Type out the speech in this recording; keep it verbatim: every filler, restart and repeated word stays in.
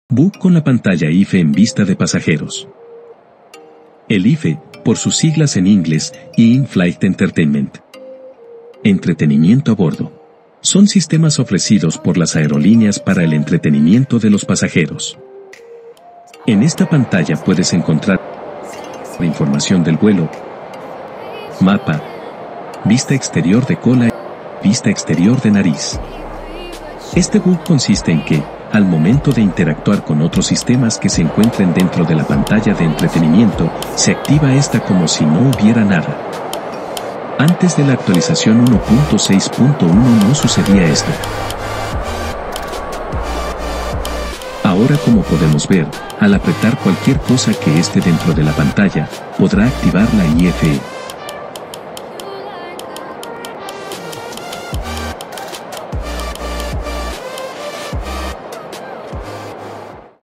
Bug con la pantalla I F E en vista de pasajeros. El I F E, por sus siglas en inglés, In-Flight Entertainment. Entretenimiento a bordo. Son sistemas ofrecidos por las aerolíneas para el entretenimiento de los pasajeros. En esta pantalla puedes encontrar información del vuelo, mapa, vista exterior de cola y vista exterior de nariz. Este bug consiste en que, al momento de interactuar con otros sistemas que se encuentren dentro de la pantalla de entretenimiento, se activa esta como si no hubiera nada. Antes de la actualización uno punto seis punto uno no sucedía esto. Ahora, como podemos ver, al apretar cualquier cosa que esté dentro de la pantalla, podrá activar la I F E.